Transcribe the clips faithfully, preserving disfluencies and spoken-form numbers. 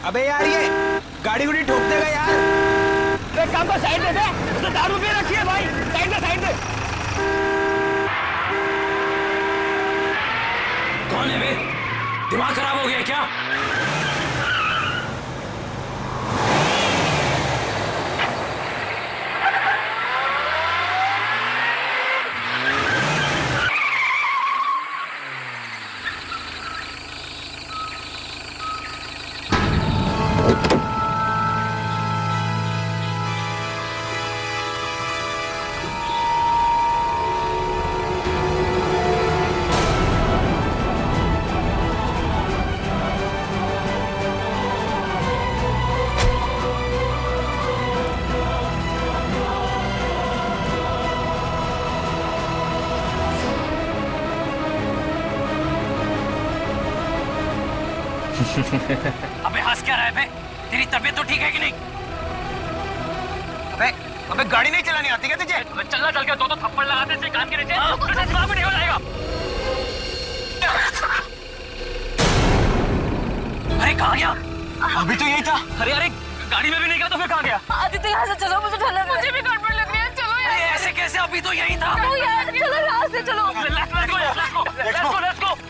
अबे यार ये गाड़ी गुड़ी ठोक देगा यार। अरे काम का साइड दे दे, उसने दारू पी रखी है भाई, साइड दे साइड दे। कौन है बे? दिमाग खराब हो गया क्या? अबे हंस क्या रहा है बे? तेरी तबीयत तो ठीक है कि नहीं? अबे अबे गाड़ी नहीं चलानी आती क्या तुझे? अबे चलना चल के दो तो थप्पड़ लगाते से कान के नीचे तुझे दिमाग में नहीं हो जाएगा। अरे कहाँ गया? अभी तो यही था। अरे अरे गाड़ी में भी नहीं गया तो फिर कहाँ गया? आदित्य यहाँ से चलो, मुझे डर लग रहा है। मुझे भी गड़बड़ लग रही है, चलो यार। अरे ऐसे कैसे? अभी तो यही था। चलो यार, चलो यहाँ से चलो। Let's go let's go let's go let's go.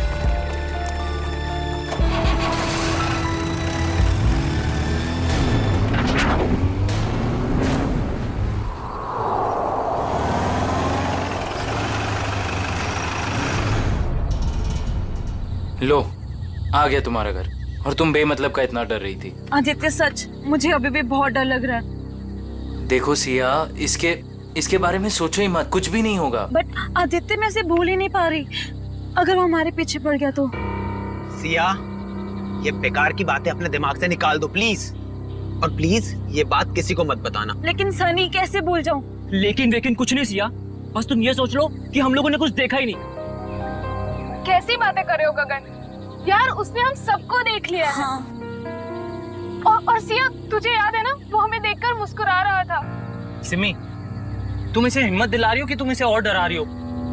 लो आ गया तुम्हारा घर, और तुम बेमतलब का इतना डर रही थी। आदित्य सच, मुझे अभी भी बहुत डर लग रहा है। देखो सिया, इसके इसके बारे में सोचो ही मत, कुछ भी नहीं होगा। बट आदित्य मैं इसे भूल ही नहीं पा रही। अगर वो हमारे पीछे पड़ गया तो? सिया, ये बेकार की बातें अपने दिमाग से निकाल दो प्लीज, और प्लीज ये बात किसी को मत बताना। लेकिन सनी कैसे भूल जाऊं? लेकिन लेकिन कुछ नहीं सिया, बस तुम ये सोच लो कि हम लोगों ने कुछ देखा ही नहीं। कैसी बातें कर रहे हो गगन? यार उसने हम सबको देख लिया है। हाँ। और, और सिया तुझे याद है ना, वो हमें देखकर मुस्कुरा रहा था। सिमी, तुम इसे हिम्मत दिला रही हो कि तुम इसे और डरा रही हो?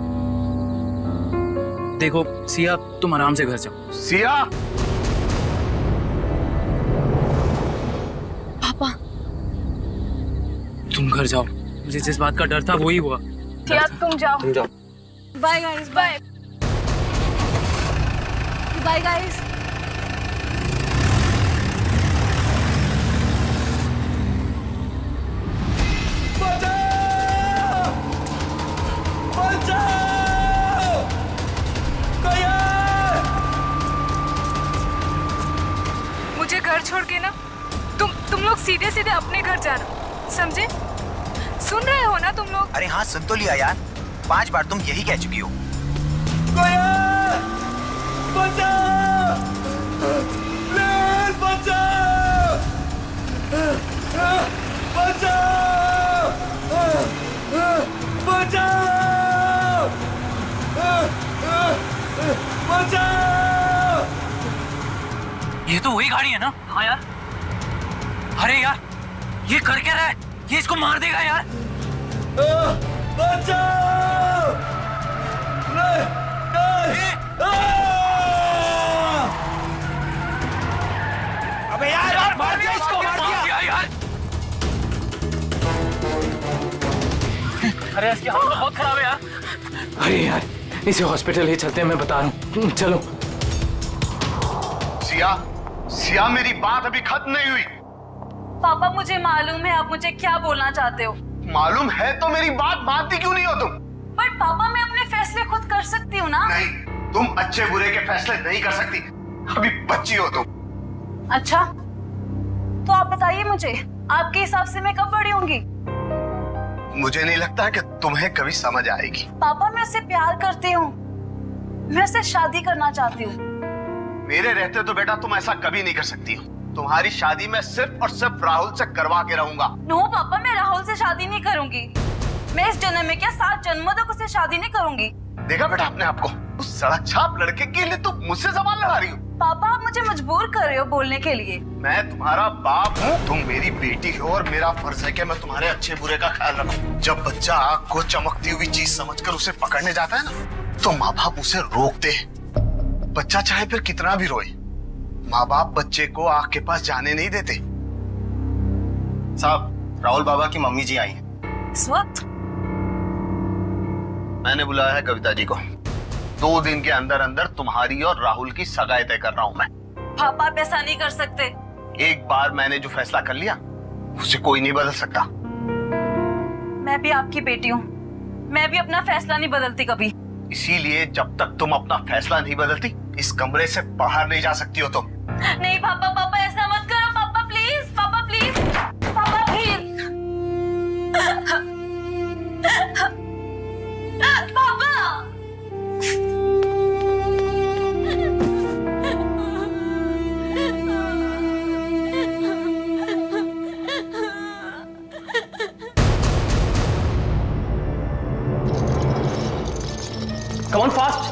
देखो सिया, तुम आराम से घर जाओ। सिया! पापा तुम घर जाओ, मुझे जिस बात का डर था वही हुआ। सिया तुम जाओ। तुम जाओ। Bye guys, bye bye guys. मुझे घर छोड़ के ना तुम तुम लोग सीधे सीधे अपने घर जाना, समझे? सुन रहे हो ना तुम लोग? अरे हाँ सुन तो लिया यार, पांच बार तुम यही कह चुकी हो। ये तो वही गाड़ी है ना? हाँ यार। अरे यार ये कर क्या रहा है? ये इसको मार देगा यार। बचाओ! नहीं, नहीं, अबे यार, यार मार दिया इसको, मार दिया यार। अरे इसकी हालत तो बहुत खराब है यार। अरे यार इसे हॉस्पिटल ही चलते हैं, मैं बता रहा हूँ, चलो। सिया, सिया मेरी बात अभी खत्म नहीं हुई। पापा मुझे मालूम है आप मुझे क्या बोलना चाहते हो। मालूम है तो मेरी बात मानती क्यों नहीं हो तुम? पर पापा मैं अपने फैसले खुद कर सकती हूँ ना। नहीं, तुम अच्छे बुरे के फैसले नहीं कर सकती, अभी बच्ची हो तुम। अच्छा तो आप बताइए मुझे, आपके हिसाब से मैं कब बड़ी होंगी? मुझे नहीं लगता कि तुम्हें कभी समझ आएगी। पापा मैं उससे प्यार करती हूँ, मैं उससे शादी करना चाहती हूँ। मेरे रहते तो बेटा तुम ऐसा कभी नहीं कर सकती हो। तुम्हारी शादी मैं सिर्फ और सिर्फ राहुल से करवा के रहूंगा। नो पापा, मैं राहुल से शादी नहीं करूंगी। मैं इस जन्म में क्या सात जन्मों तक उससे शादी नहीं करूंगी। देखा बेटा अपने आप को, उस सड़क छाप लड़के के लिए तुम मुझसे जबान लड़ा रही हो। पापा आप मुझे मजबूर कर रहे हो बोलने के लिए। मैं तुम्हारा बाप हूँ, तुम मेरी बेटी हो और मेरा फर्ज है कि मैं तुम्हारे अच्छे बुरे का ख्याल रखूं। जब बच्चा आग को चमकती हुई चीज समझकर उसे पकड़ने जाता है ना, तो माँ बाप उसे रोकते हैं। बच्चा चाहे फिर कितना भी रोए, माँ बाप बच्चे को आग के पास जाने नहीं देते। साहब, राहुल बाबा की मम्मी जी आई हैं। इस वक्त? मैंने बुलाया है कविता जी को। दो दिन के अंदर अंदर तुम्हारी और राहुल की सगाई तय कर रहा हूं मैं। पापा आप ऐसा नहीं कर सकते। एक बार मैंने जो फैसला कर लिया उसे कोई नहीं बदल सकता। मैं भी आपकी बेटी हूँ, मैं भी अपना फैसला नहीं बदलती कभी। इसीलिए जब तक तुम अपना फैसला नहीं बदलती इस कमरे से बाहर नहीं जा सकती हो तुम। नहीं पापा, पापा ऐसा मत करो पापा, प्लीज पापा, प्लीज पापा, प्लीज पापा। Come on fast.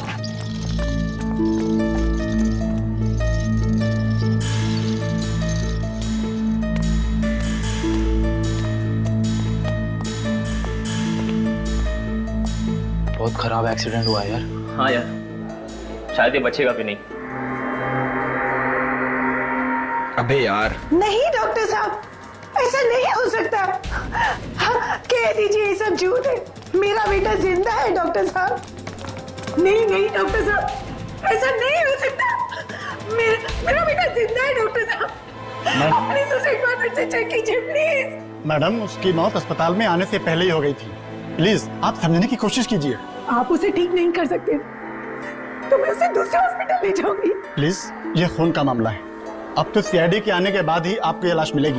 बहुत खराब एक्सीडेंट हुआ यार। हाँ यार, शायद ये बचेगा भी नहीं। अबे यार। नहीं डॉक्टर साहब, ऐसा नहीं हो सकता। हाँ, कह दीजिए ये सब झूठ है। मेरा बेटा जिंदा है डॉक्टर साहब। नहीं नहीं डॉक्टर साहब, ऐसा नहीं हो सकता। मेरा मेरा बेटा जिंदा है डॉक्टर साहब। प्लीज उसे एक बार फिर से चेक कीजिए प्लीज। मैडम, उसकी मौत अस्पताल में आने से पहले ही हो गई थी। प्लीज आप समझने की कोशिश कीजिए। आप उसे ठीक नहीं कर सकते तो मैं उसे दूसरे हॉस्पिटल ले जाऊंगी। प्लीज, ये खून का मामला है। अब तो सी आई डी के आने के बाद ही आपको ये लाश मिलेगी।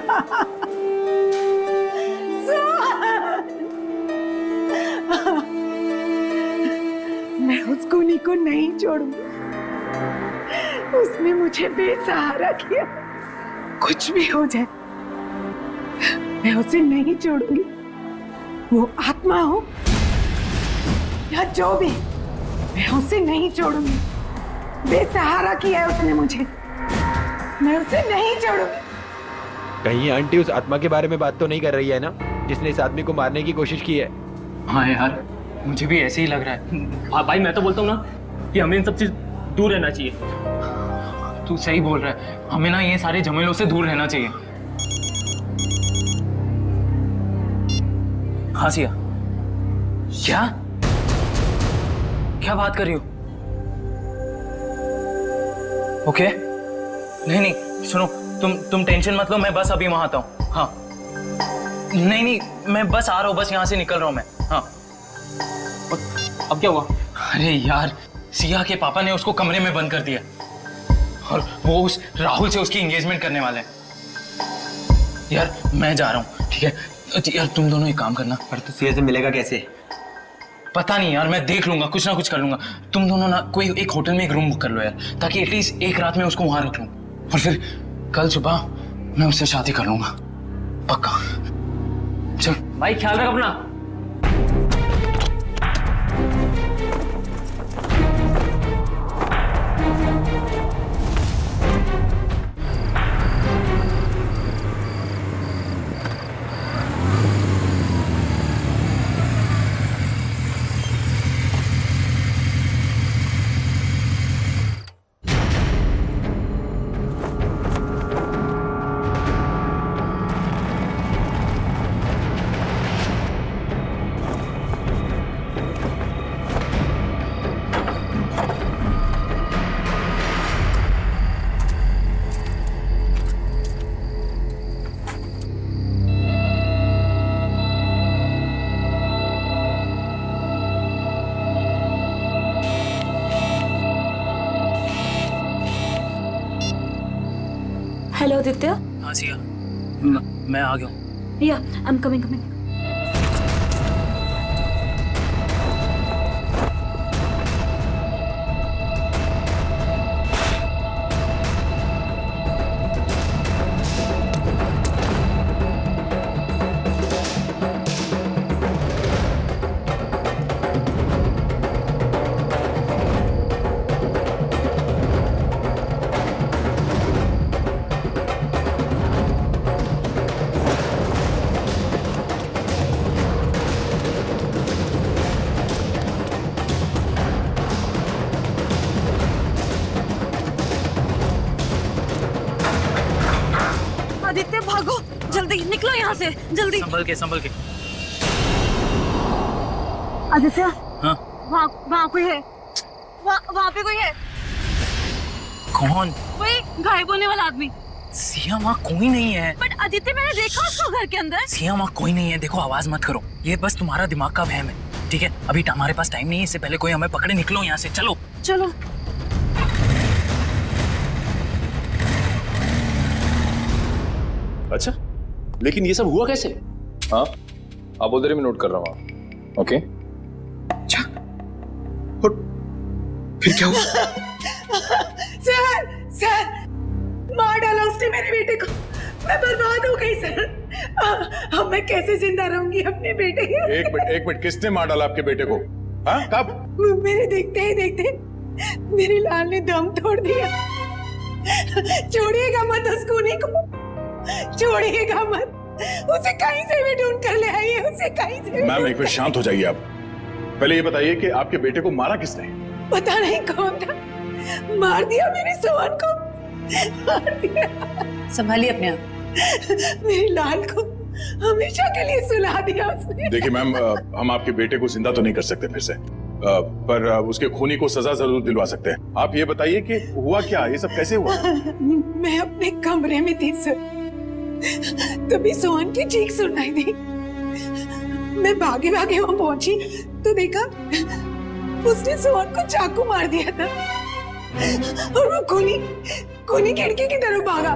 मैं उस खूनी को नहीं छोड़ूंगी। उसने मुझे बेसहारा किया। कुछ भी हो जाए मैं उसे नहीं छोड़ूंगी। वो आत्मा हो या जो भी, मैं उसे नहीं छोड़ूंगी। बेसहारा किया है उसने मुझे, मैं उसे नहीं छोड़ूंगी। कहीं आंटी उस आत्मा के बारे में बात तो नहीं कर रही है ना, जिसने इस आदमी को मारने की कोशिश की है? हाँ यार, मुझे भी ऐसे ही लग रहा है। हाँ भाई, मैं तो बोलता हूँ ना कि हमें इन सब चीज दूर रहना चाहिए। तू सही बोल रहा है, हमें ना ये सारे झमेलों से दूर रहना चाहिए। हाँ सिया, क्या क्या बात कर रही हो? ओके, नहीं नहीं सुनो, तुम तुम टेंशन मत लो, मैं बस अभी वहां आता हूँ। हाँ नहीं नहीं, मैं बस आ रहा हूँ, बस यहाँ से निकल रहा हूँ मैं। हाँ अब क्या हुआ? अरे यार, सिया के पापा ने उसको कमरे में बंद कर दिया और वो उस राहुल से उसकी एंगेजमेंट करने वाले हैं। यार मैं जा रहा हूँ, ठीक है? यार तुम दोनों एक काम करना। पर तो सिया से मिलेगा कैसे? पता नहीं यार, मैं देख लूंगा, कुछ ना कुछ कर लूंगा। तुम दोनों ना कोई एक होटल में एक रूम बुक कर लो यार, ताकि एटलीस्ट एक रात में उसको वहां रख लूं और फिर कल सुबह मैं उससे शादी कर लूंगा, पक्का। चल भाई, ख्याल रख अपना। हेलो आदित्य। हाँ सिया, मैं आ गया हूँ। या आई एम कमिंग कमिंग। जल्दी निकलो यहाँ से, जल्दी। संभल के, संभल के। आदित्य, हाँ? वहाँ वहाँ कोई है, वहाँ वहाँ पे कोई है। कौन? वही गायब होने वाला आदमी। सिया, वहाँ कोई नहीं है। बट आदित्य, मैंने देखा उसको घर के अंदर। सिया, वहाँ कोई नहीं है। देखो, आवाज मत करो, ये बस तुम्हारा दिमाग का वहम है, ठीक है? अभी हमारे पास टाइम नहीं है, इससे पहले कोई हमें पकड़े। निकलो यहाँ से, चलो चलो। अच्छा, लेकिन ये सब हुआ कैसे? हाँ, आप उधर ही मैं नोट कर रहा हूँ। ओके। अच्छा, और फिर क्या हुआ? सर, सर, मार डाला उसने मेरे बेटे को। मैं बर्बाद हो गई सर। अब मैं कैसे जिंदा रहूंगी अपने बेटे के? एक मिनट, एक मिनट, किसने मार डाला आपके बेटे को? हाँ, कब? मेरे देखते ही देखते मेरे लाल ने दम तोड़ दिया। छोड़िएगा मत उस खूनी को, छोड़िएगा मत। उसे कहीं से भी ढूंढ कर ले आइए, उसे कहीं से भी। मैम, एक मिनट शांत हो जाइए आप। पहले ये बताइए कि आपके बेटे को मारा किसने? पता नहीं कौन था, मार दिया मेरे सोहन को, मार दिया। संभालिए अपने आप। मेरे लाल को हमेशा के लिए सुला दिया उसने। देखिए मैम, हम आपके बेटे को जिंदा तो नहीं कर सकते फिर से, पर उसके खूनी को सजा जरूर दिलवा सकते हैं। आप ये बताइए कि हुआ क्या, ये सब कैसे हुआ? मैं अपने कमरे में थी सर, तभी सोहन की चीख सुनाई दी। मैं भागे भागे वहां पहुंची तो देखा उसने सोहन को चाकू मार दिया था और वो खूनी खूनी खिड़की की तरफ भागा।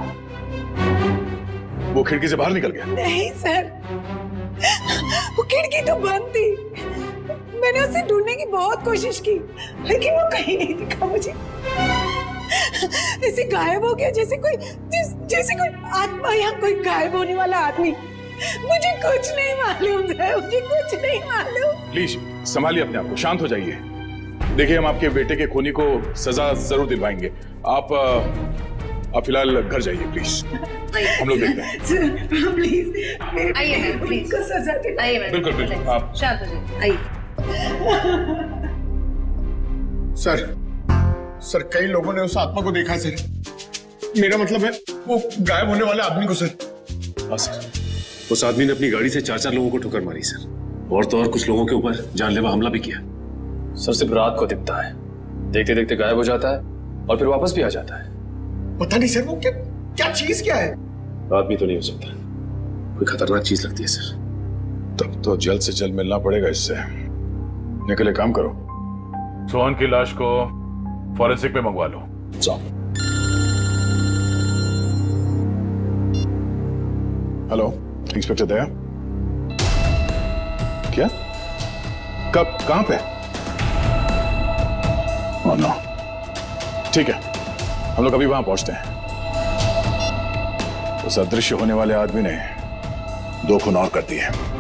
वो खिड़की से बाहर निकल गया? नहीं सर, वो खिड़की तो बंद थी। मैंने उसे ढूंढने की बहुत कोशिश की, लेकिन वो कहीं नहीं दिखा मुझे। ऐसे गायब हो गया जैसे कोई जैस, जैसे कोई आत्मा या कोई गायब होने वाला आदमी। मुझे कुछ नहीं मालूम है, मुझे कुछ नहीं मालूम। प्लीज संभालिए अपने आप को, शांत हो जाइए। देखिए, हम आपके बेटे के खूनी को सजा जरूर दिलवाएंगे। आप आप फिलहाल घर जाइए प्लीज, हम लोग देखते हैं। प्लीज आइए प्लीज को सजा दे। आइए बिल्कुल बिल्कुल, आप शांत हो जाइए, आइए। सर, सर कई लोगों ने उस आत्मा को देखा सर। मेरा मतलब है वो गायब होने वाले आदमी को सर। हाँ सर, उस आदमी ने अपनी गाड़ी से चार चार लोगों को ठोकर मारी सर, और तो और कुछ लोगों के ऊपर जानलेवा हमला भी किया। सर, सिर्फ रात को दिखता है, देखते देखते गायब हो जाता है और फिर वापस भी आ जाता है। पता नहीं सर वो क्या क्या चीज क्या है। आदमी तो नहीं हो सकता, कोई खतरनाक चीज लगती है सर। तब तो जल्द से जल्द मिलना पड़ेगा इससे। निकले, काम करो, सोहन की लाश को फॉरेंसिक में मंगवा लो। जाओ। Hello, inspector Daya. क्या? कब, कहां पे? ओह नो, ठीक है, हम लोग अभी वहां पहुंचते हैं। उस अदृश्य होने वाले आदमी ने दो खून और कर दिए।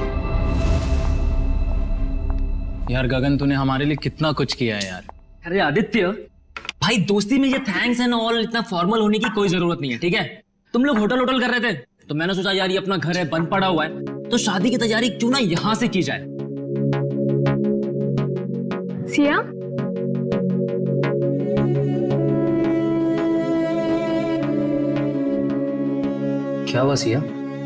यार गगन, तूने हमारे लिए कितना कुछ किया है यार। अरे आदित्य भाई, दोस्ती में ये थैंक्स एंड ऑल इतना फॉर्मल होने की कोई जरूरत नहीं है, ठीक है? तुम लोग होटल होटल कर रहे थे तो मैंने सोचा यार ये अपना घर है, बंद पड़ा हुआ है, तो शादी की तैयारी क्यों ना यहां से की जाए। सिया, क्या हुआ सिया?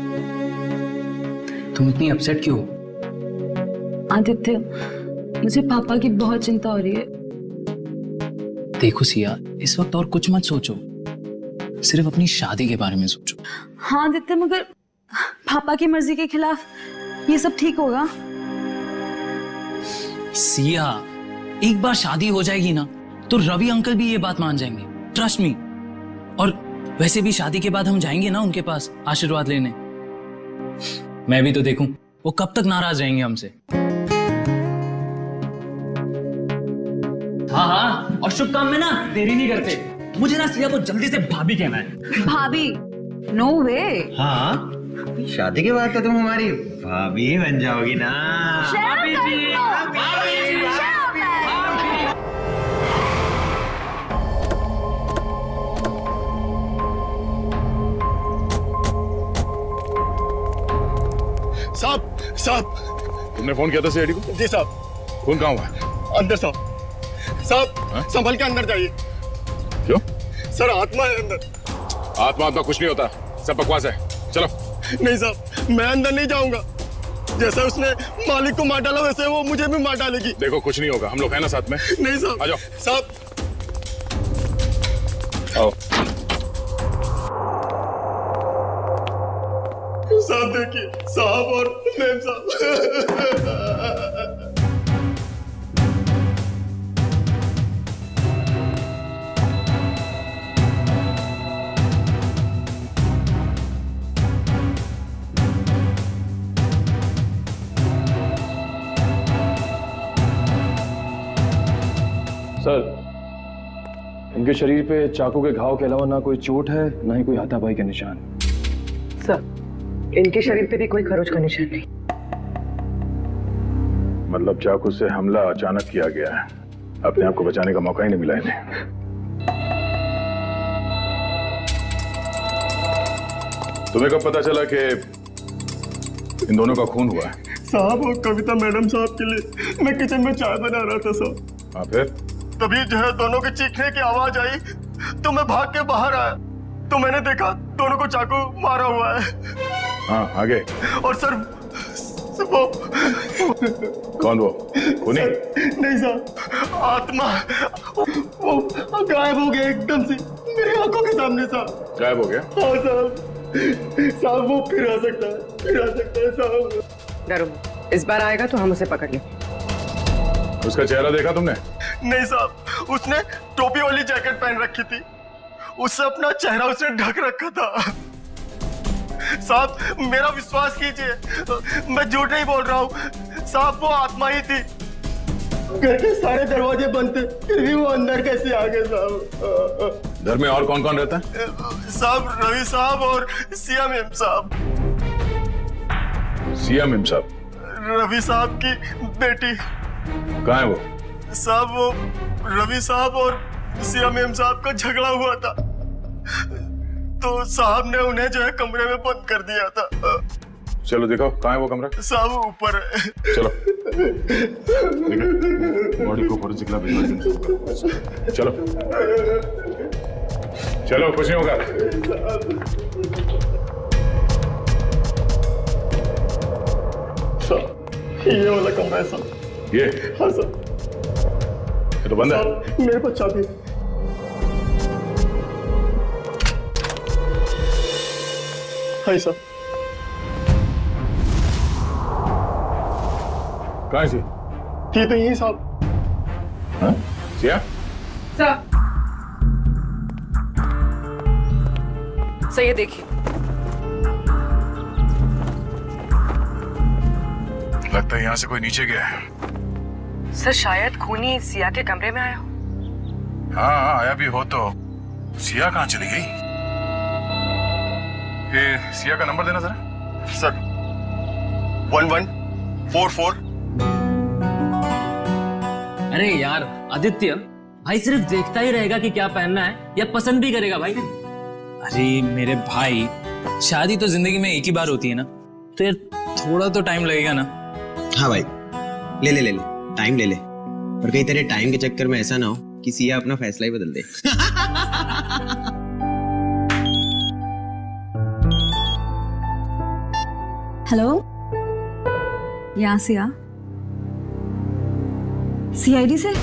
तुम इतनी अपसेट क्यों हो? आदित्य, मुझे पापा की बहुत चिंता हो रही है। देखो सिया, इस वक्त और कुछ मत सोचो, सिर्फ अपनी शादी के बारे में सोचो। हाँ आदित्य, मगर पापा की मर्जी के खिलाफ ये सब ठीक होगा? सिया, एक बार शादी हो जाएगी ना तो रवि अंकल भी ये बात मान जाएंगे, ट्रस्ट मी। और वैसे भी शादी के बाद हम जाएंगे ना उनके पास आशीर्वाद लेने। मैं भी तो देखूं वो कब तक नाराज रहेंगे हमसे। हाँ हाँ, और शुभ काम में ना देरी नहीं करते। मुझे ना सिया को जल्दी से भाभी कहना है। भाभी? No way. हाँ, शादी के बाद तो तुम हमारी भाभी ही बन जाओगी ना। भाभी जी, साहब, साहब, तुमने फोन किया था सीआईडी को? जी साहब। फोन कहाँ हुआ है? अंदर साहब। साहब संभल के अंदर जाइए। क्यों? सर आत्मा है अंदर। आत्मा आत्मा कुछ नहीं होता, सब बकवास है। चलो नहीं साहब, मैं अंदर नहीं जाऊंगा। जैसे उसने मालिक को मार डाला वैसे वो मुझे भी मार डालेगी। देखो कुछ नहीं होगा, हम लोग हैं ना साथ में। नहीं साहब। आ जाओ साहब। आओ। साहब देखिए, साहब और मैम साहब। सर, इनके शरीर पे चाकू के घाव के अलावा ना कोई चोट है ना ही कोई हाथापाई के निशान। सर, इनके शरीर पे भी कोई खरोच का निशान नहीं। मतलब चाकू से हमला अचानक किया गया है, अपने आप को बचाने का मौका ही नहीं मिला इन्हें। तुम्हें कब पता चला कि इन दोनों का खून हुआ है? साहब और कविता मैडम साहब के लिए मैं किचन में चाय बना रहा था साहब। हाँ फिर? तभी जो है दोनों के चीखने की आवाज आई तो मैं भाग के बाहर आया तो मैंने देखा दोनों को चाकू मारा हुआ है। हाँ आगे। और सर, सर वो कौन वो? खूनी? नहीं साहब, आत्मा वो गायब हो गया एकदम से मेरी आंखों के सामने साहब। गायब हो गया? हाँ साहब। साहब वो फिर आ सकता है, फिर आ सकता है साहब। डरो, इस बार आएगा तो हम उसे पकड़ लें। उसका चेहरा देखा तुमने? नहीं साहब, उसने टोपी वाली जैकेट पहन रखी थी, उससे अपना चेहरा उसने ढक रखा था। साहब मेरा विश्वास कीजिए, मैं झूठ नहीं बोल रहा हूँ साहब, वो आत्मा ही थी। घर के सारे दरवाजे बंद थे फिर भी वो अंदर कैसे आ गए साहब? घर में और कौन कौन रहता है? साहब रवि साहब और सिया मैम साहब। सिया मैम साहब? रवि साहब की बेटी। कहाँ है वो? साहब वो रवि साहब और सिया मैम साहब का झगड़ा हुआ था तो साहब ने उन्हें जो है कमरे में बंद कर दिया था। चलो दिखाओ कहाँ है वो कमरा। साहब ऊपर है। चलो बॉडी को फोरेंसिक लैब भिजवा दो। चलो चलो कुछ नहीं होगा। ये वाला कमरा है साहब। ये? हाँ सर। ये तो बंद है। मेरे पास चाबी। हाँ सर। कहाँ है? थी तो यही साहब। हाँ? सिया? सर, सर ये देखिए। लगता है यहाँ से कोई नीचे गया है। सर शायद खूनी सिया के कमरे में आया हो। हाँ हाँ आया भी हो तो सिया कहाँ चली गई? ये सिया का नंबर देना जरा। Sir one one four four. अरे यार आदित्य, भाई सिर्फ देखता ही रहेगा कि क्या पहनना है या पसंद भी करेगा भाई? अरे मेरे भाई, शादी तो जिंदगी में एक ही बार होती है ना, तो यार थोड़ा तो टाइम लगेगा ना। हाँ भाई ले ले ले ले टाइम ले ले, और कहीं तेरे टाइम के चक्कर में ऐसा ना हो कि सिया अपना फैसला ही बदल दे। हेलो, यहाँ सिया, सी आई डी से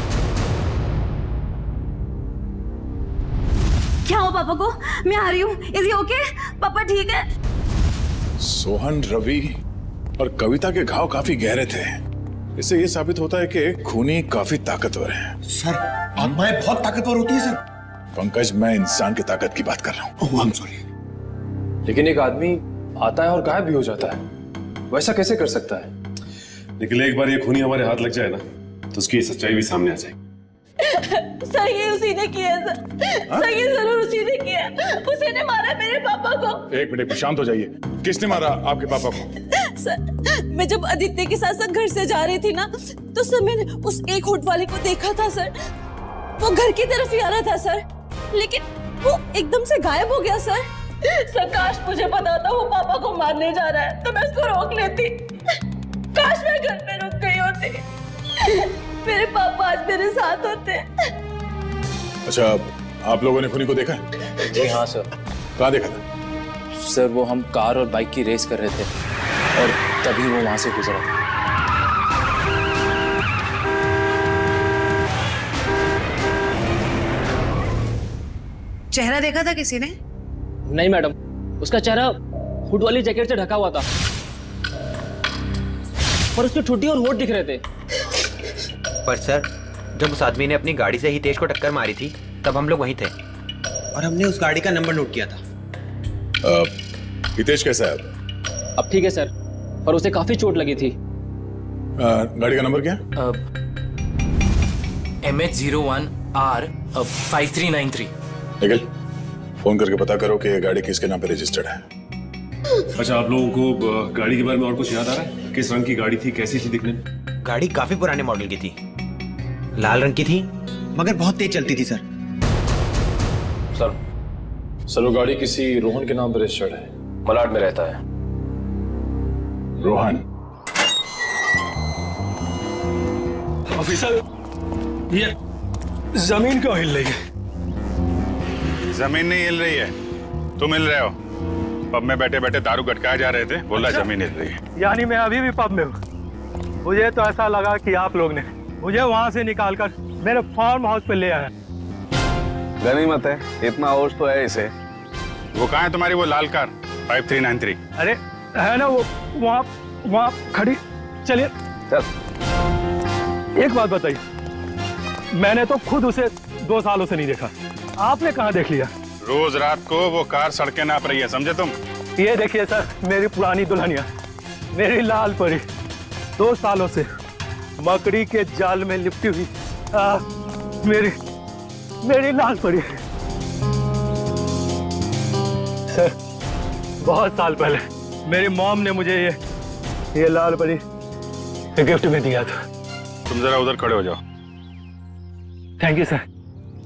क्या हो पापा को? मैं आ रही हूँ। Is he okay? पापा ठीक है? सोहन, रवि और कविता के घाव काफी गहरे थे। इससे ये साबित होता है कि खूनी काफी ताकतवर है। सर आत्माएं बहुत ताकतवर होती है सर। पंकज, मैं इंसान की ताकत की बात कर रहा हूँ। Oh I am sorry. लेकिन एक आदमी आता है और गायब भी हो जाता है, वैसा कैसे कर सकता है? लेकिन एक बार ये खूनी हमारे हाथ लग जाए ना तो उसकी सच्चाई भी सामने आ जाएगी। सर ये उसी ने किया सर। सर ये जरूर उसी ने किया। उसी ने मारा मेरे पापा को। एक मिनट शांत हो जाइए। किसने मारा आपके पापा को? सर मैं जब आदित्य के साथ साथ घर से जा रही थी ना तो सर मैंने उस एक होट वाले को देखा था सर। वो घर की तरफ ही आ रहा था सर, लेकिन वो एकदम से गायब हो गया सर। सर काश मुझे पता था वो पापा को मारने जा रहा है तो मैं उसको रोक लेती। काश मैं घर पे रुक गई होती, मेरे पापा आज मेरे साथ होते। अच्छा, आप लोगों ने खूनी को देखा? जी हाँ सर। कहाँ देखा था? सर वो हम कार और बाइक की रेस कर रहे थे और तभी वो वहां से गुजरा। चेहरा देखा था किसी ने? नहीं मैडम, उसका चेहरा हुड वाली जैकेट से ढका हुआ था और उसकी ठुड्डी और होठ दिख रहे थे। पर सर, जब उस आदमी ने अपनी गाड़ी से हितेश को टक्कर मारी थी तब हम लोग वहीं थे और हमने उस गाड़ी का नंबर नोट किया था। हितेश कैसा है अब? अब ठीक है सर, पर उसे काफी चोट लगी थी। आ, गाड़ी का नंबर क्या? M H zero one R five three nine three. Nikhil, phone करके पता करो कि गाड़ी किसके नाम पे रजिस्टर्ड है। अच्छा, आप लोगों को गाड़ी के बारे में और कुछ याद आ रहा है? किस रंग की गाड़ी थी, कैसी थी दिखने में? गाड़ी काफी पुराने मॉडल की थी, लाल रंग की थी, मगर बहुत तेज चलती थी सर। सर सर वो गाड़ी किसी रोहन के नाम पर रजिस्टर्ड है, मलाड में रहता है। रोहन? ऑफिसर, ये जमीन क्यों हिल रही है? जमीन नहीं हिल रही है, तुम हिल रहे हो। पब में बैठे बैठे दारू गटकाए जा रहे थे, बोला अच्छा? जमीन हिल रही है। यानी मैं अभी भी पब में हूँ। मुझे तो ऐसा लगा कि आप लोग ने मुझे वहां से निकालकर मेरे फार्म हाउस पे ले आया। गनीमत है, इतना होश तो है इसे। वो कहाँ है तुम्हारी वो लाल car five three nine three? अरे है ना वो वहाँ वहाँ खड़ी। चलिए चल। एक बात बताइए, मैंने तो खुद उसे दो सालों से नहीं देखा, आपने कहाँ देख लिया? रोज रात को वो कार सड़कें नाप रही है, समझे तुम? ये देखिए सर, मेरी पुरानी दुल्हनिया, मेरी लाल परी, दो सालों से मकड़ी के जाल में लिपटी हुई आ, मेरी मेरी लाल परी। सर, बहुत साल पहले मेरी मॉम ने मुझे ये ये लाल परी गिफ्ट में दिया था। तुम जरा उधर खड़े हो जाओ। Thank you sir.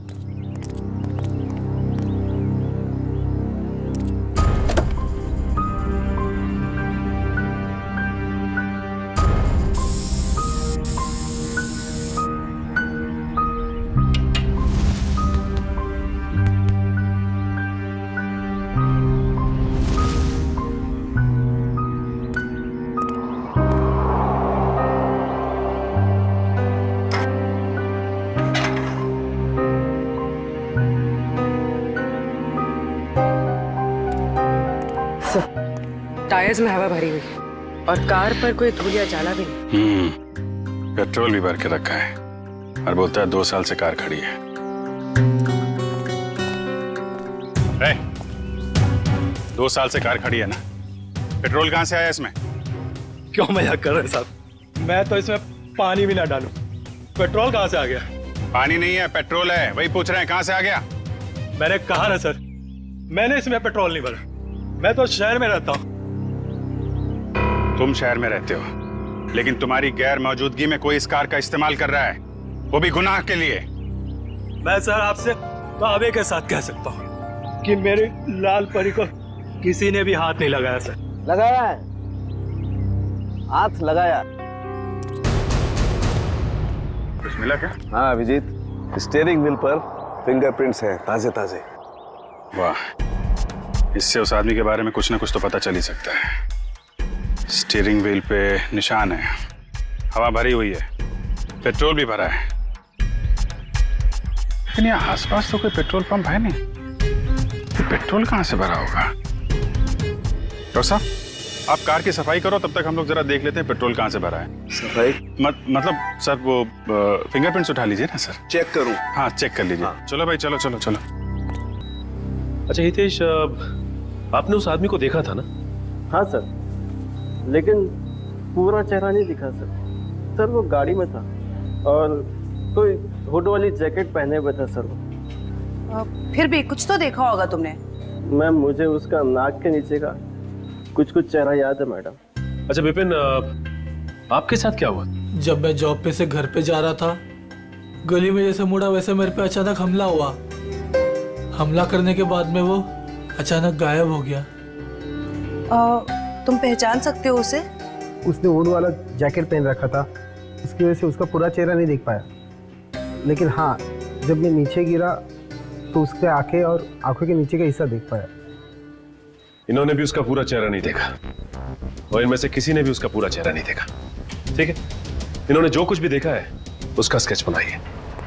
टायर्स में हवा भरी हुई और कार पर कोई धूल या जाला भी नहीं। हम्म, पेट्रोल भी भर के रखा है और बोलता है दो साल से कार खड़ी है। ए, दो साल से कार खड़ी है ना, पेट्रोल कहाँ से आया इसमें? क्यों मजाक कर रहे हैं साहब? मैं तो इसमें पानी भी ना डालूं, पेट्रोल कहाँ से आ गया? पानी नहीं है, पेट्रोल है, वही पूछ रहे हैं कहाँ से आ गया। मैंने कहा ना सर, मैंने इसमें पेट्रोल नहीं भरा, मैं तो शहर में रहता हूँ। तुम शहर में रहते हो, लेकिन तुम्हारी गैर मौजूदगी में कोई इस कार का इस्तेमाल कर रहा है, वो भी गुनाह के लिए। मैं सर आपसे दावे के साथ कह सकता हूँ कि मेरी लाल परी को किसी ने भी हाथ नहीं लगाया सर। लगाया है, हाथ लगाया। कुछ मिला क्या? हाँ अभिजीत, स्टीयरिंग व्हील पर फिंगरप्रिंट्स हैं, ताजे ताजे। वाह, इससे उस आदमी के बारे में कुछ ना कुछ तो पता चल ही सकता है। स्टीयरिंग व्हील पे निशान है, हवा भरी हुई है, पेट्रोल भी भरा है, लेकिन यहाँ आसपास तो कोई पेट्रोल पंप है नहीं। पेट्रोल कहाँ से भरा होगा? डॉक्टर साहब, आप कार की सफाई करो, तब तक हम लोग जरा देख लेते हैं पेट्रोल कहाँ से भरा है। सफाई मत, मतलब सर वो फिंगरप्रिंट्स उठा लीजिए ना सर। चेक करूं? हाँ चेक कर लीजिए। हाँ। चलो भाई, चलो चलो चलो। अच्छा हितेश, आपने उस आदमी को देखा था ना? हाँ सर, लेकिन पूरा चेहरा नहीं दिखा सर। सर वो गाड़ी में था और कोई हुड वाली जैकेट पहने हुए था सर। फिर भी कुछ तो देखा होगा तुमने। मैम, मुझे उसका नाक के नीचे का कुछ कुछ चेहरा याद है मैडम। अच्छा विपिन, आपके साथ क्या हुआ? जब मैं जॉब पे से घर पे जा रहा था, गली में जैसे मुड़ा वैसे मेरे पे अचानक हमला हुआ। हमला करने के बाद में वो अचानक गायब हो गया। आ, तुम पहचान सकते हो उसे? उसने वुड वाला जैकेट पहन रखा था, इसकी वजह से उसका पूरा चेहरा नहीं देख पाया। लेकिन हाँ, जब मैं नीचे गिरा तो उसके आंखें और आंखों के नीचे का हिस्सा देख पाया। इन्होंने भी उसका पूरा चेहरा नहीं देखा और इनमें से किसी ने भी उसका पूरा चेहरा नहीं देखा। ठीक है, इन्होंने जो कुछ भी देखा है उसका स्केच बनाइए।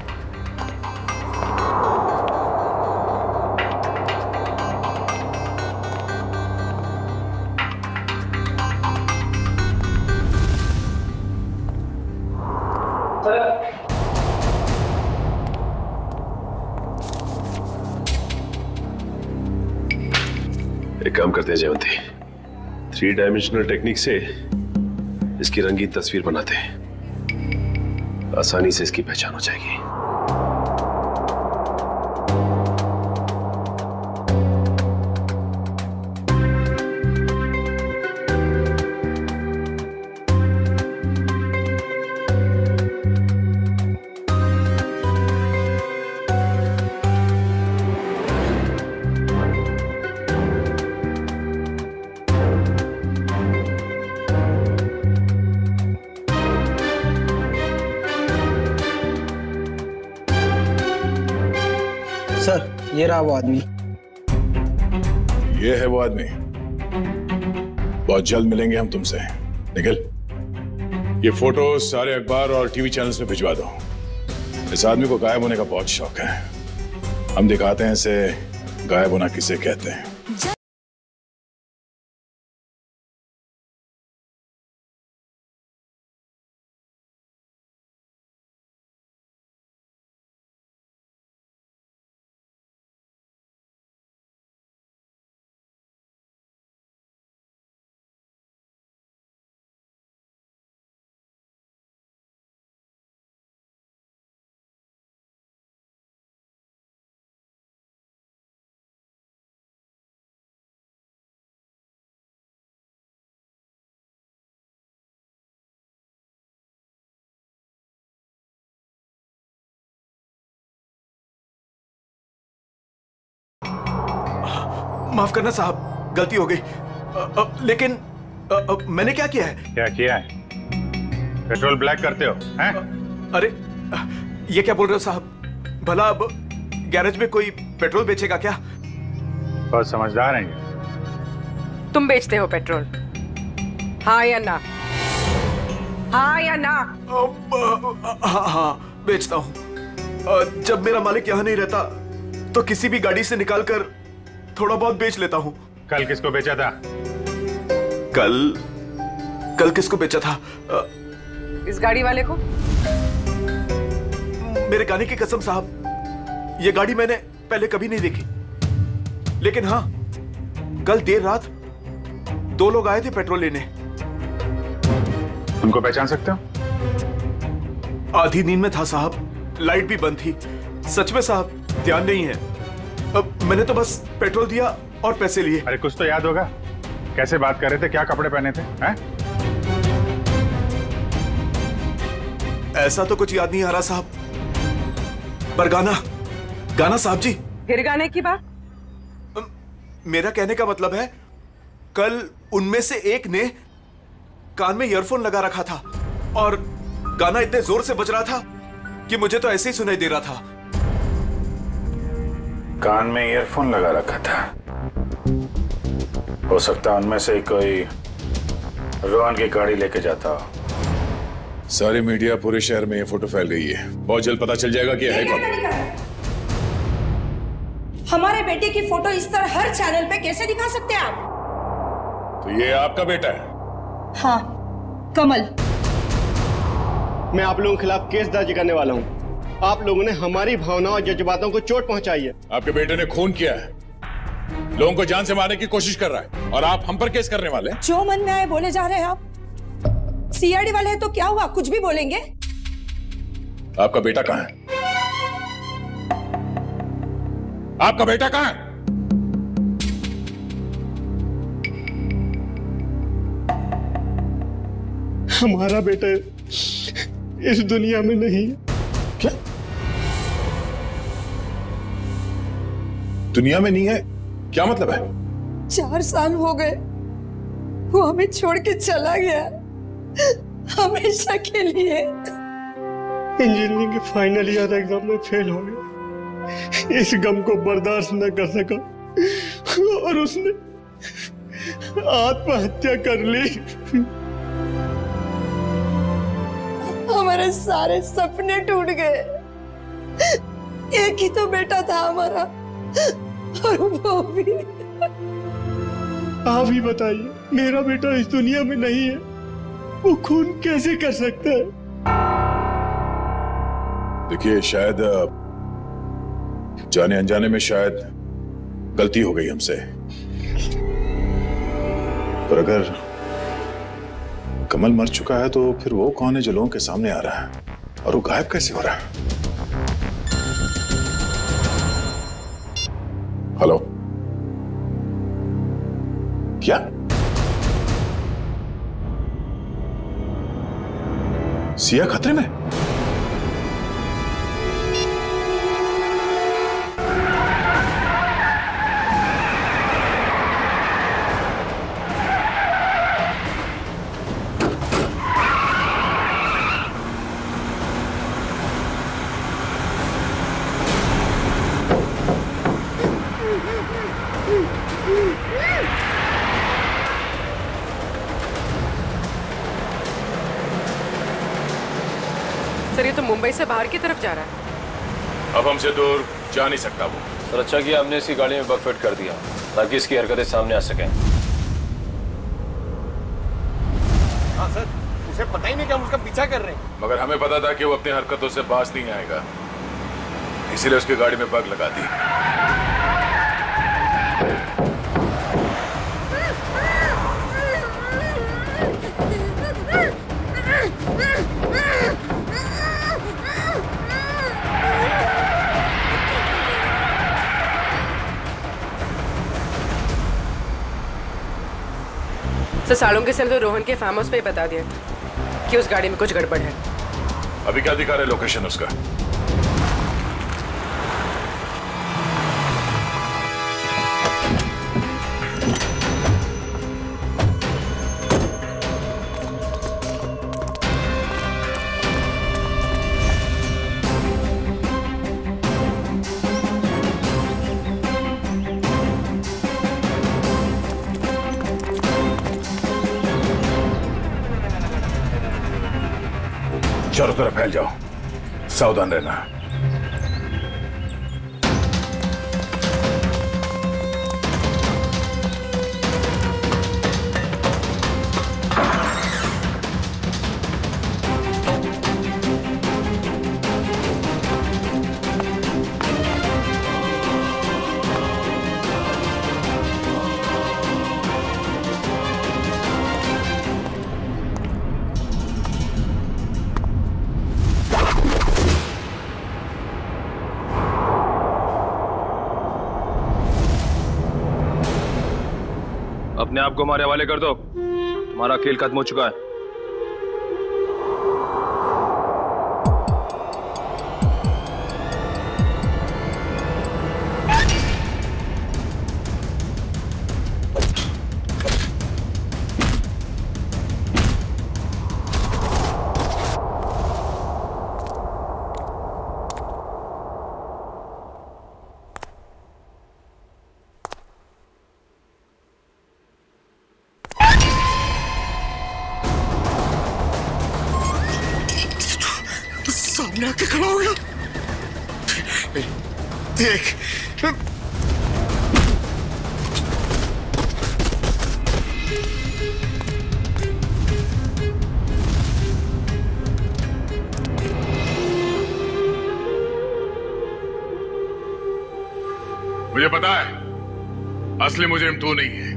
एक काम करते हैं जयवंती, थ्री डायमेंशनल टेक्निक से इसकी रंगीन तस्वीर बनाते हैं, आसानी से इसकी पहचान हो जाएगी। सर, ये रहा वो आदमी। ये है वो आदमी। बहुत जल्द मिलेंगे हम तुमसे। निखिल, ये फोटो सारे अखबार और टीवी चैनल्स में भिजवा दो। इस आदमी को गायब होने का बहुत शौक है। हम दिखाते हैं इसे गायब होना किसे कहते हैं। माफ करना साहब, गलती हो गई। अ, अ, लेकिन अ, अ, मैंने क्या किया है? क्या किया है? पेट्रोल ब्लैक करते हो हैं? अरे ये क्या बोल रहे हो साहब? भला अब गैरेज में कोई पेट्रोल बेचेगा क्या? बहुत समझदार हैं ये। तुम बेचते हो पेट्रोल, हाँ या ना? हाँ या ना? हाँ हाँ बेचता हूँ। जब मेरा मालिक यहाँ नहीं रहता तो किसी भी गाड़ी से निकालकर थोड़ा बहुत बेच लेता हूँ। कल किसको बेचा था? कल कल किसको बेचा था? इस गाड़ी वाले को। मेरे गाने की कसम साहब, ये गाड़ी मैंने पहले कभी नहीं देखी। लेकिन हाँ, कल देर रात दो लोग आए थे पेट्रोल लेने। उनको पहचान सकते हो? आधी नींद में था साहब, लाइट भी बंद थी। सच में साहब ध्यान नहीं है। अब मैंने तो बस पेट्रोल दिया और पैसे लिए। अरे कुछ तो याद होगा, कैसे बात कर रहे थे, क्या कपड़े पहने थे? हैं? ऐसा तो कुछ याद नहीं आ रहा साहब, पर गाना गाना साहब जी। फिर गाने की बात? मेरा कहने का मतलब है, कल उनमें से एक ने कान में ईयरफोन लगा रखा था और गाना इतने जोर से बज रहा था कि मुझे तो ऐसे ही सुनाई दे रहा था। कान में ईयरफोन लगा रखा था। हो सकता है उनमें से कोई रोहन की गाड़ी लेके जाता हो। सारी मीडिया पूरे शहर में ये फोटो फैल रही है। बहुत जल्द पता चल जाएगा कि है कौन। हमारे बेटे की फोटो इस तरह हर चैनल पे कैसे दिखा सकते हैं आप? तो ये आपका बेटा है? हाँ, कमल। मैं आप लोगों के खिलाफ केस दर्ज करने वाला हूँ। आप लोगों ने हमारी भावनाओं और जज्बातों को चोट पहुंचाई है। आपके बेटे ने खून किया है, लोगों को जान से मारने की कोशिश कर रहा है, और आप हम पर केस करने वाले हैं? जो मन में आए बोले जा रहे हैं आप। सी आई डी वाले हैं तो क्या हुआ, कुछ भी बोलेंगे? आपका बेटा कहाँ है? आपका बेटा कहाँ है? हमारा बेटा इस दुनिया में नहीं है। क्या? दुनिया में नहीं है? क्या मतलब है? चार साल हो गए, वो हमें छोड़ के चला गया, हमेशा के लिए। इंजीनियरिंग के फाइनल ईयर एग्जाम में फेल हो गया। इस गम को बर्दाश्त न कर सका और उसने आत्महत्या कर ली। हमारे सारे सपने टूट गए। एक ही तो बेटा था हमारा, और वो भी। आप ही बताइए, मेरा बेटा इस दुनिया में नहीं है, वो खून कैसे कर सकता है? देखिए, शायद जाने अनजाने में शायद गलती हो गई हमसे, पर अगर कमल मर चुका है तो फिर वो कौन है जो लोगों के सामने आ रहा है, और वो गायब कैसे हो रहा है? हेलो, क्या सिया खतरे में? सर, ये तो मुंबई से बाहर की तरफ जा रहा है। अब हमसे दूर जा नहीं सकता वो। सर, अच्छा किया हमने इसकी गाड़ी में बग फिट कर दिया ताकि इसकी हरकतें सामने आ सकें। हाँ सर, उसे पता ही नहीं कि हम उसका पीछा कर रहे हैं। मगर हमें पता था कि वो अपनी हरकतों से बाज नहीं आएगा, इसीलिए उसकी गाड़ी में बग लगा दी। सर, सालुंके से तो रोहन के फार्म हाउस पे ही बता दिया कि उस गाड़ी में कुछ गड़बड़ है। अभी क्या दिखा रहे लोकेशन उसका? चारों तरफ फैल जाओ, सावधान रहना। अपने आप को हमारे हवाले कर दो, तुम्हारा खेल खत्म हो चुका है। सामने आके खड़ा हो गया। देख, मुझे पता है असली मुजरिम तू नहीं है।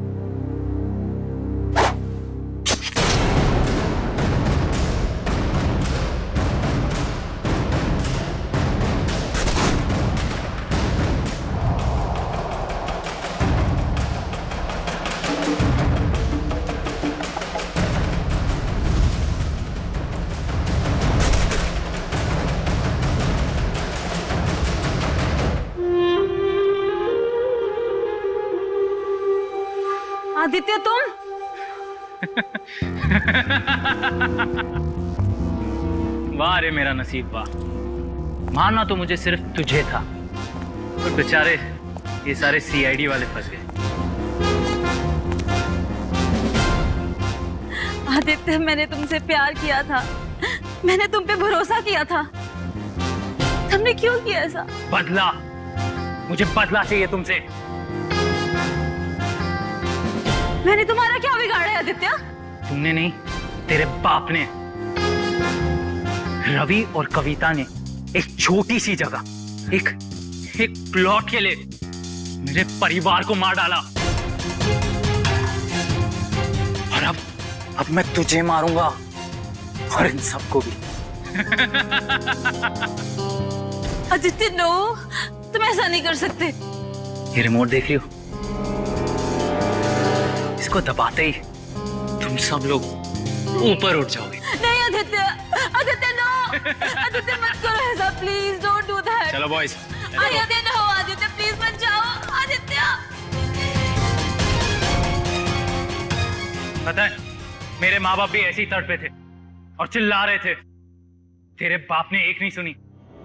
आदित्य, तुम वाह रे मेरा नसीब, वाह। मारना तो मुझे सिर्फ तुझे था, तो बेचारे ये सारे सी आई डी वाले फंस गए। आदित्य, मैंने तुमसे प्यार किया था, मैंने तुम पे भरोसा किया था, तुमने क्यों किया ऐसा? बदला, मुझे बदला चाहिए तुमसे। मैंने तुम्हारा क्या बिगाड़ा है आदित्य? तुमने नहीं, तेरे बाप ने। रवि और कविता ने एक छोटी सी जगह, एक एक प्लॉट के लिए मेरे परिवार को मार डाला। और अब अब मैं तुझे मारूंगा और इन सबको भी। आदित्य नो, तुम ऐसा नहीं कर सकते। ये रिमोट देख रही हो? इसको दबाते ही तुम सब लोग ऊपर उठ जाओगे। नहीं आदित्य, आदित्य नो, आदित्य मत करो ऐसा, प्लीज डोंट डू दैट। चलो boys. Aditya no, Aditya please मत जाओ, आदित्य। पता है, मेरे माँ बाप भी ऐसे ही तड़पे थे और चिल्ला रहे थे। तेरे बाप ने एक नहीं सुनी।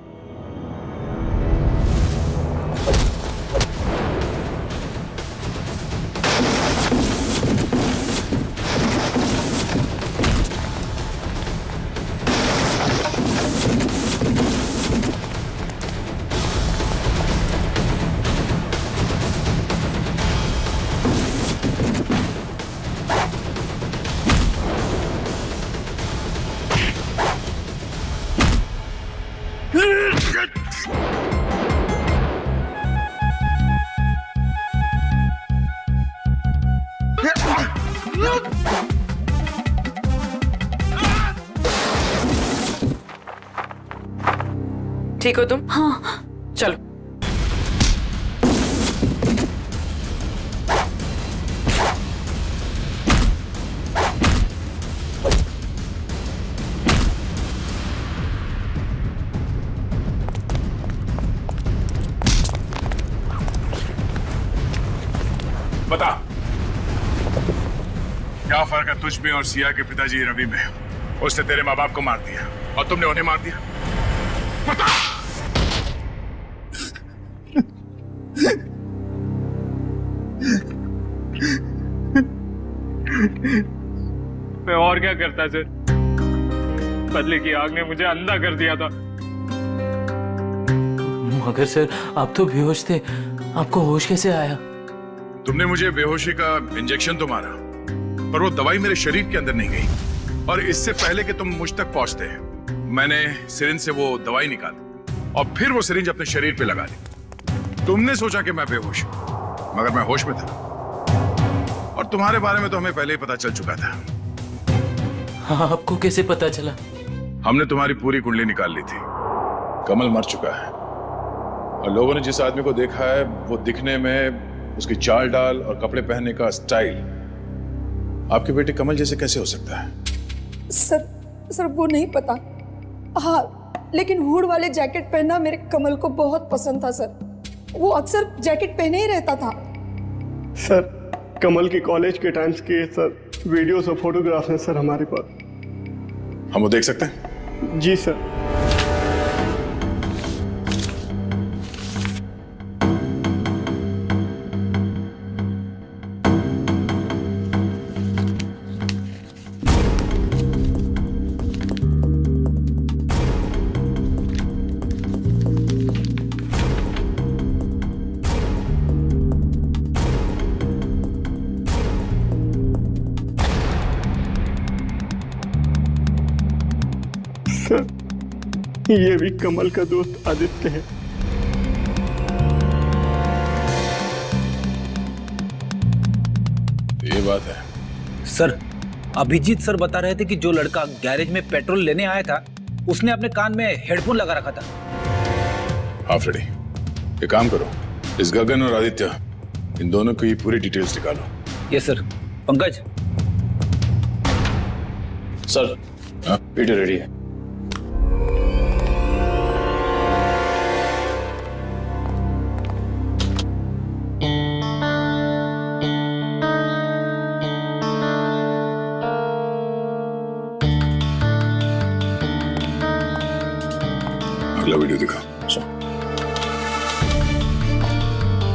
ठीक हो तुम? हाँ। चलो। बता, क्या फर्क है तुझ में और सिया के पिताजी रवि में? उसने तेरे माँ बाप को मार दिया और तुमने उन्हें मार दिया। बता। मैं और क्या करता सर? बदले की आग ने मुझे अंधा कर दिया था। मगर सर, आप तो बेहोश थे, आपको होश कैसे आया? तुमने मुझे बेहोशी का इंजेक्शन तो मारा, पर वो दवाई मेरे शरीर के अंदर नहीं गई। और इससे पहले कि तुम मुझ तक पहुंचते, मैंने सिरिंज से वो दवाई निकाली और फिर वो सिरिंज अपने शरीर पे लगा दी। तुमने सोचा कि मैं बेहोश हूं, मगर मैं होश में था। और तुम्हारे बारे में तो हमें पहले ही पता चल चुका था। हाँ, आपको कैसे पता चला? हमने तुम्हारी पूरी कुंडली निकाल ली थी। कमल मर चुका है और लोगों ने जिस आदमी को देखा है वो दिखने में, उसकी चाल डाल और कपड़े पहनने का स्टाइल आपके बेटे कमल जैसे कैसे हो सकता है? सर सर वो नहीं पता। हाँ, लेकिन हुड वाले जैकेट पहनना मेरे कमल को बहुत पसंद था सर। वो अक्सर जैकेट पहने ही रहता था। सर, कमल के कॉलेज के टाइम्स के सर वीडियोस और फोटोग्राफ्स हैं सर हमारे पास। हम वो देख सकते हैं? जी सर। ये भी कमल का दोस्त आदित्य है। ये बात है सर। अभिजीत सर बता रहे थे कि जो लड़का गैरेज में पेट्रोल लेने आया था, उसने अपने कान में हेडफोन लगा रखा था। हाँ फ्रेडी, एक काम करो, इस गगन और आदित्य, इन दोनों की पूरी डिटेल्स निकालो। Yes sir. Pankaj. Sir, video ready है। अगला वीडियो दिखा।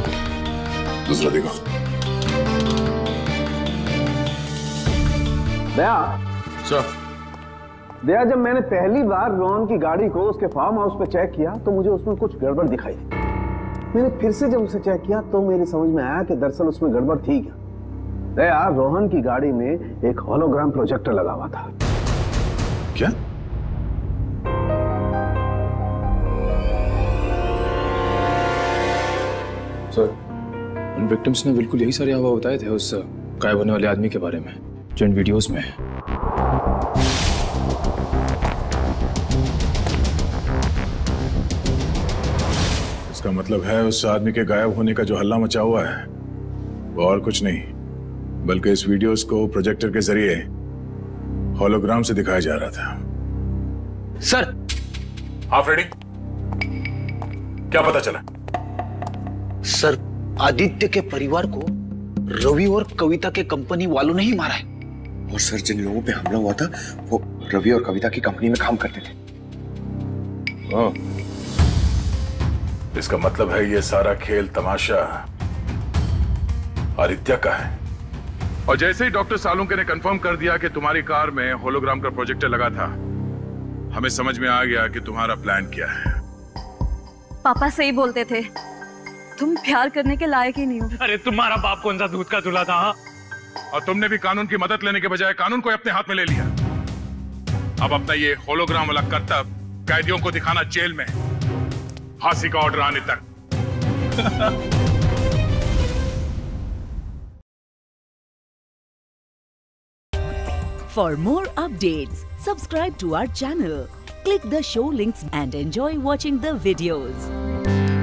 दूसरा दिखा। दया सर दया, जब मैंने पहली बार रोहन की गाड़ी को उसके फार्म हाउस पे चेक किया तो मुझे उसमें कुछ गड़बड़ दिखाई दी। मैंने फिर से जब उसे चेक किया तो मेरी समझ में आया कि दरअसल उसमें गड़बड़ थी क्या। दया, रोहन की गाड़ी में एक होलोग्राम प्रोजेक्टर लगा हुआ था। क्या? सर, उन विक्टिम्स ने बिल्कुल यही सारे हवा बताए थे उस गायब होने वाले आदमी के बारे में जो इन वीडियोस में है। इसका मतलब है उस आदमी के गायब होने का जो हल्ला मचा हुआ है वो और कुछ नहीं बल्कि इस वीडियोस को प्रोजेक्टर के जरिए होलोग्राम से दिखाया जा रहा था। सर। हाँ फ्रेडी, क्या पता चला? सर, आदित्य के परिवार को रवि और कविता के कंपनी वालों ने ही मारा है। और सर, जिन लोगों पे हमला हुआ था वो रवि और कविता की कंपनी में काम करते थे। ओ, इसका मतलब है ये सारा खेल तमाशा आदित्य का है। और जैसे ही डॉक्टर सालुंके ने कंफर्म कर दिया कि तुम्हारी कार में होलोग्राम का प्रोजेक्टर लगा था, हमें समझ में आ गया कि तुम्हारा प्लान क्या है। पापा सही बोलते थे, तुम प्यार करने के लायक ही नहीं हो। अरे तुम्हारा बाप कौन सा दूध का दूल्हा था? हाँ? और तुमने भी कानून की मदद लेने के बजाय कानून को अपने हाथ में ले लिया। अब अपना ये होलोग्राम वाला करतब कैदियों को दिखाना जेल में, फांसी का ऑर्डर आने तक। For more updates, subscribe to our channel, click the show links and enjoy watching the videos.